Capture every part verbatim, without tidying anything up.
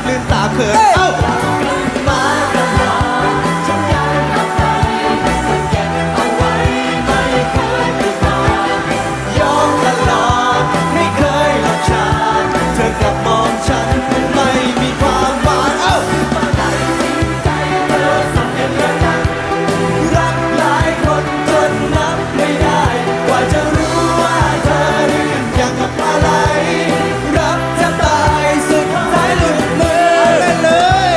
ลืมตาเขินเอ้ามาตลอดฉันยังรักใครเก็บเอาไว้ไม่เคยไปตามยอมตลอดไม่เคยหลับชาเธอกลับมองฉันไม่มีความหมายเอ้าใจเธอสั่นเดือนนั้นรักหลายคนจนนับไม่ได้กว่าจะรู้ว่าเธอรื่นอย่างกับปลาไหลรักจะตายสุดท้ายหลุดมือเล่นเลย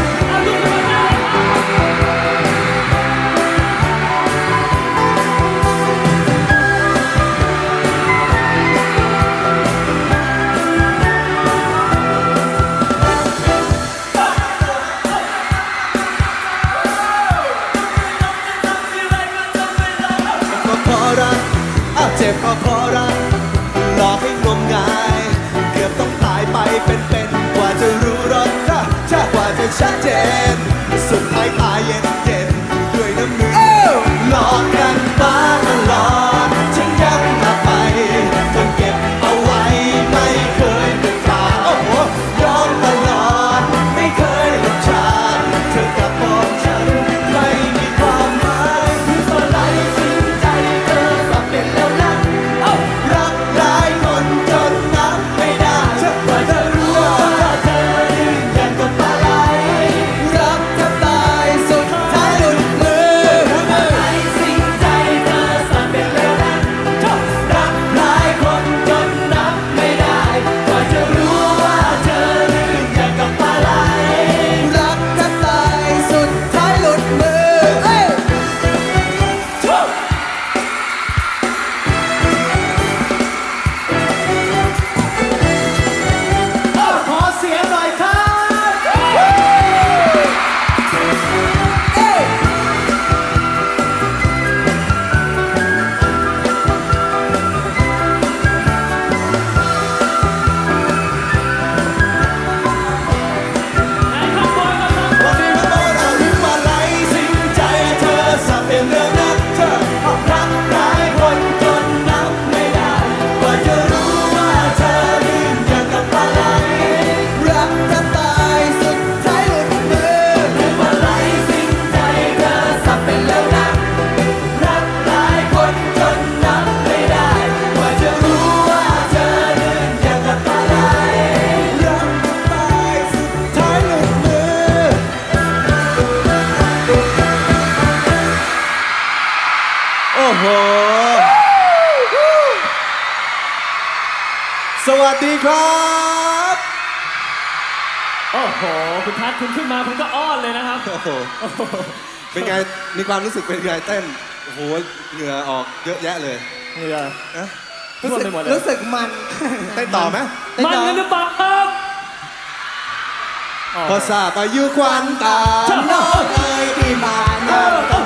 ก็เพราะรักอ้าวเจ็บก็เพราะรักหลอกให้งมงายเกือบต้องตายไปเป็นๆกว่าจะรู้รสชาติกว่าจะชัดเจนสุดท้ายตายเย็นเย็นด้วยน้ำมือหลอกกันมาตลอดฉันย้ำมาไปจนเก็บเอาไว้ไม่เคยเป็นขาโอ้โหยอมตลอดไม่เคยหลับชาเธอกลับมองฉันไม่มีความหมายเมื่อไหร่สิ้นใจเธอสับเป็นแล้วนะรักหลายคนจนนับไม่ได้กว่าจะรู้ว่าเธอดื้ออย่างกับปลาไหลรักจะตายสุดท้ายหลุดมือเมื่อไหร่สิ้นใจเธอสับเป็นแล้วนะรักหลายคนจนนับไม่ได้กว่าจะรู้ว่าเธอดื้ออย่างกับปลาไหลรักจะตายสุดท้ายหลุดมือขอเสียงหน่อยครับเอ้ยวันนี้มันโดนเอาลิ้นมาไหลสิ้นใจเธอสับเป็นเรื่องนั้นเธอรักหลายคนจนนับไม่ได้กว่าจะรู้ว่าเธอลื่นอย่างกับปลาไหลรักจะตายสุดท้ายหลุดมือเรื่องมาไหลสิ้นใจเธอสับเป็นแล้วนะรักหลายคนจนนับไม่ได้กว่าจะรู้ว่าเธอลื่นอย่างกับปลาไหลรักจะตายสุดท้ายหลุดมือโอ้โหสวัสดีครับโอ้โหคุณทัศน์คุณขึ้นมาคุณก็อ้อนเลยนะครับโอ้โหเป็นไงมีความรู้สึกเป็นไงเต้นโอ้โหเหงื่อออกเยอะแยะเลยเหงื่อนะท่วมไปหมดเลยรู้สึกมันเต้นต่อไหมมันกันหรือเปล่าครับพอทราบอายุควันตาน้องเอ๋ยที่บ้านน้อง